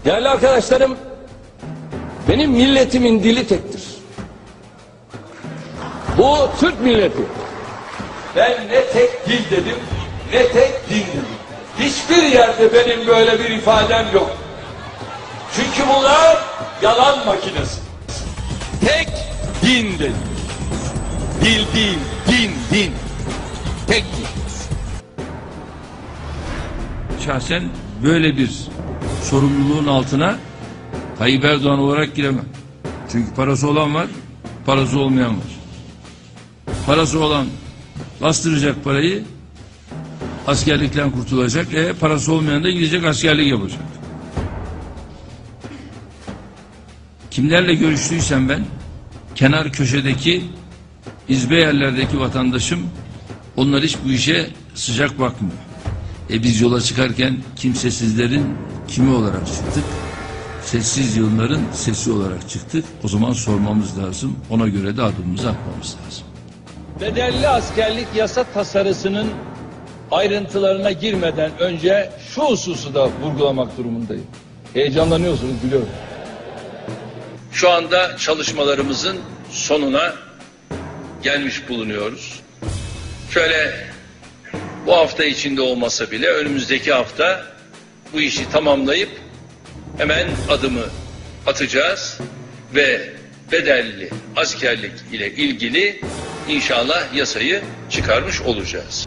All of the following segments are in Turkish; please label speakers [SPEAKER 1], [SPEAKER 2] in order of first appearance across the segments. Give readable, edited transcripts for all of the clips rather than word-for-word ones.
[SPEAKER 1] Değerli arkadaşlarım, benim milletimin dili tektir. Bu Türk milleti. Ben ne tek dil dedim, ne tek din dedim. Hiçbir yerde benim böyle bir ifadem yok. Çünkü bunlar yalan makinesi. Tek din dedim. Dil değil, din. Tek din.
[SPEAKER 2] Şahsen böyle bir sorumluluğun altına Tayyip Erdoğan olarak giremem. Çünkü parası olan var, parası olmayan var. Parası olan bastıracak parayı, askerlikten kurtulacak. Parası olmayan da gidecek askerlik yapacak. Kimlerle görüştüysem ben, kenar köşedeki, izbe yerlerdeki vatandaşım, onlar hiç bu işe sıcak bakmıyor. Biz yola çıkarken kimsesizlerin kimi olarak çıktık? Sessiz yığınların sesi olarak çıktık. O zaman sormamız lazım. Ona göre de adımımızı atmamız lazım.
[SPEAKER 1] Bedelli askerlik yasa tasarısının ayrıntılarına girmeden önce şu hususu da vurgulamak durumundayım. Heyecanlanıyorsunuz biliyorum. Şu anda çalışmalarımızın sonuna gelmiş bulunuyoruz. Şöyle bu hafta içinde olmasa bile önümüzdeki hafta bu işi tamamlayıp hemen adımı atacağız ve bedelli askerlik ile ilgili inşallah yasayı çıkarmış olacağız.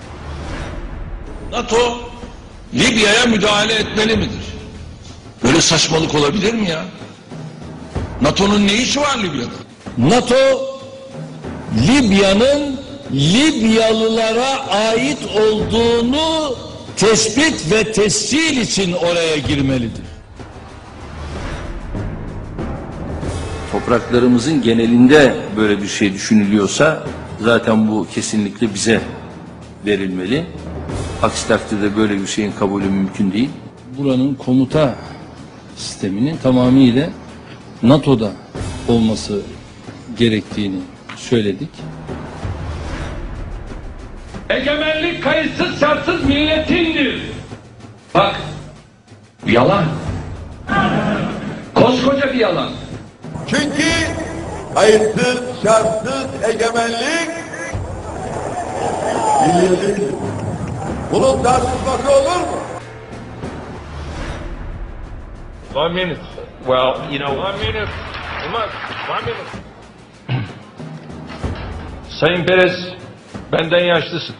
[SPEAKER 1] NATO Libya'ya müdahale etmeli midir? Böyle saçmalık olabilir mi ya? NATO'nun ne işi var Libya'da? NATO Libya'nın Libyalılara ait olduğunu tespit ve tescil için oraya girmelidir.
[SPEAKER 2] Topraklarımızın genelinde böyle bir şey düşünülüyorsa zaten bu kesinlikle bize verilmeli. Aksi takdirde böyle bir şeyin kabulü mümkün değil. Buranın komuta sisteminin tamamıyla NATO'da olması gerektiğini söyledik.
[SPEAKER 1] Egemenlik kayıtsız şartsız milletindir. Bak, yalan. Koskoca bir yalan.
[SPEAKER 3] Çünkü kayıtsız şartsız egemenlik milletindir. Bunun tartışması olur mu?
[SPEAKER 4] 1 minute. Well, you know, 1 minute. Umar, 1 minute. Sayın Perez, benden yaşlısın.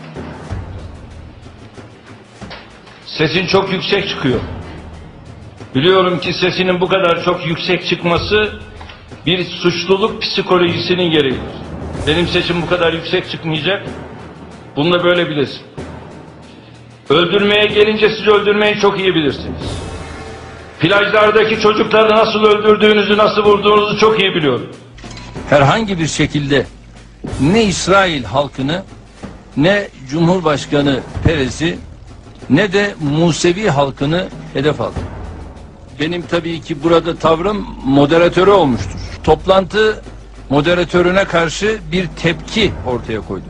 [SPEAKER 4] Sesin çok yüksek çıkıyor. Biliyorum ki sesinin bu kadar çok yüksek çıkması bir suçluluk psikolojisinin gereğidir. Benim sesim bu kadar yüksek çıkmayacak. Bunu da böyle bilesin. Öldürmeye gelince siz öldürmeyi çok iyi bilirsiniz. Plajlardaki çocukları nasıl öldürdüğünüzü, nasıl vurduğunuzu çok iyi biliyorum.
[SPEAKER 2] Herhangi bir şekilde ne İsrail halkını, ne Cumhurbaşkanı Perez'i, ne de Musevi halkını hedef aldı. Benim tabii ki burada tavrım moderatörü olmuştur. Toplantı moderatörüne karşı bir tepki ortaya koydum.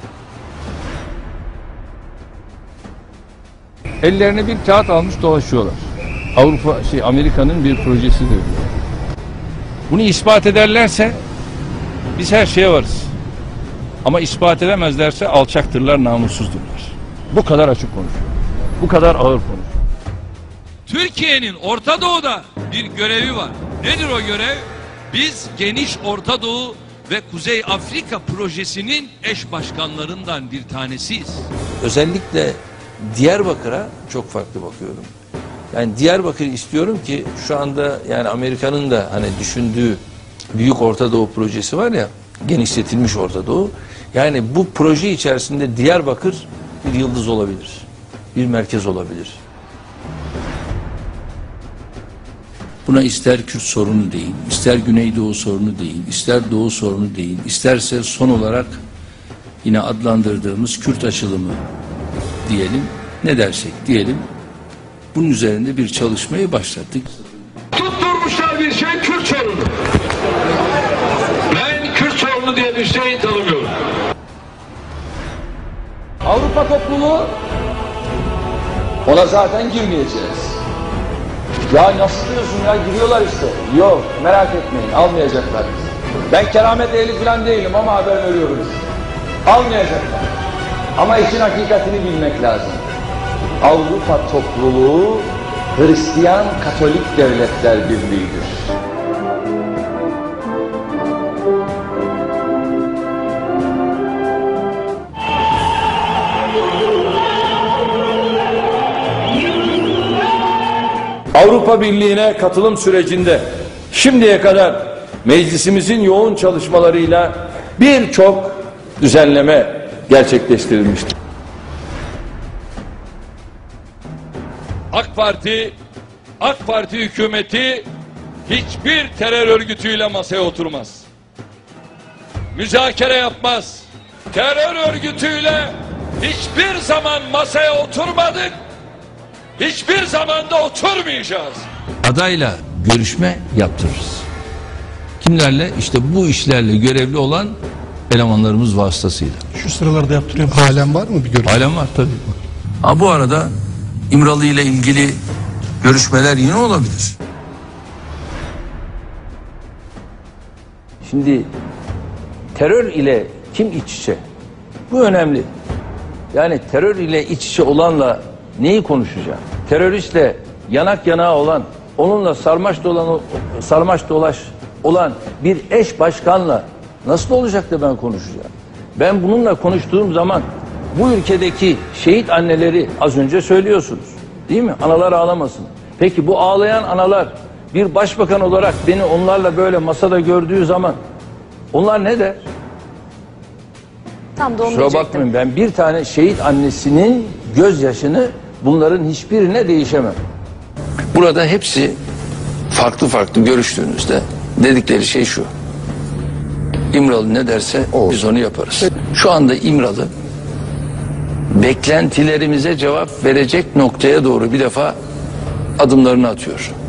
[SPEAKER 2] Ellerine bir kağıt almış dolaşıyorlar. Amerika'nın bir projesidir diyor. Bunu ispat ederlerse biz her şeye varız. Ama ispat edemezlerse alçaktırlar, namussuzdurlar. Bu kadar açık konuşuyor. Bu kadar ağır konuşuyor.
[SPEAKER 5] Türkiye'nin Orta Doğu'da bir görevi var. Nedir o görev? Biz Geniş Orta Doğu ve Kuzey Afrika projesinin eş başkanlarından bir tanesiyiz.
[SPEAKER 2] Özellikle Diyarbakır'a çok farklı bakıyorum. Yani Diyarbakır istiyorum ki şu anda yani Amerika'nın da hani düşündüğü Büyük Orta Doğu projesi var ya, genişletilmiş Orta Doğu. Yani bu proje içerisinde Diyarbakır bir yıldız olabilir. Bir merkez olabilir. Buna ister Kürt sorunu deyin, ister Güneydoğu sorunu deyin, ister Doğu sorunu deyin, isterse son olarak yine adlandırdığımız Kürt açılımı diyelim, ne dersek diyelim, bunun üzerinde bir çalışmayı başlattık.
[SPEAKER 1] Tutturmuşlar bir şey Kürt sorunu. Ben Kürt sorunu diye bir şey tanımıyorum. Avrupa topluluğu, ona zaten girmeyeceğiz. Ya nasıl diyorsun ya, giriyorlar işte. Yok, merak etmeyin, almayacaklar. Ben keramet ehli falan değilim ama haber veriyoruz. Almayacaklar. Ama işin hakikatini bilmek lazım. Avrupa topluluğu Hristiyan Katolik Devletler Birliği'dir. Avrupa Birliği'ne katılım sürecinde şimdiye kadar meclisimizin yoğun çalışmalarıyla birçok düzenleme gerçekleştirilmiştir.
[SPEAKER 5] AK Parti hükümeti hiçbir terör örgütüyle masaya oturmaz. Müzakere yapmaz. Terör örgütüyle hiçbir zaman masaya oturmadık. Hiçbir zaman da oturmayacağız.
[SPEAKER 2] Adayla görüşme yaptırırız. Kimlerle? İşte bu işlerle görevli olan elemanlarımız vasıtasıyla.
[SPEAKER 6] Şu sıralarda yaptırıyorum. Halen var mı bir görüşme?
[SPEAKER 2] Halen var tabii. Ha, bu arada İmralı ile ilgili görüşmeler yine olabilir.
[SPEAKER 1] Şimdi terör ile kim iç içe? Bu önemli. Yani terör ile iç içe olanla neyi konuşacağım? Teröristle yanak yanağa olan, onunla sarmaş dolaş olan bir eş başkanla nasıl olacak da ben konuşacağım? Ben bununla konuştuğum zaman bu ülkedeki şehit anneleri az önce söylüyorsunuz. Değil mi? Analar ağlamasın. Peki bu ağlayan analar bir başbakan olarak beni onlarla böyle masada gördüğü zaman onlar ne der?
[SPEAKER 7] Tam da onu
[SPEAKER 1] Kusura
[SPEAKER 7] diyecektim.
[SPEAKER 1] bakmayın, ben bir tane şehit annesinin gözyaşını bunların hiçbirine değişemem.
[SPEAKER 2] Burada hepsi farklı farklı görüştüğünüzde dedikleri şey şu: İmralı ne derse biz onu yaparız. Şu anda İmralı beklentilerimize cevap verecek noktaya doğru bir defa adımlarını atıyor.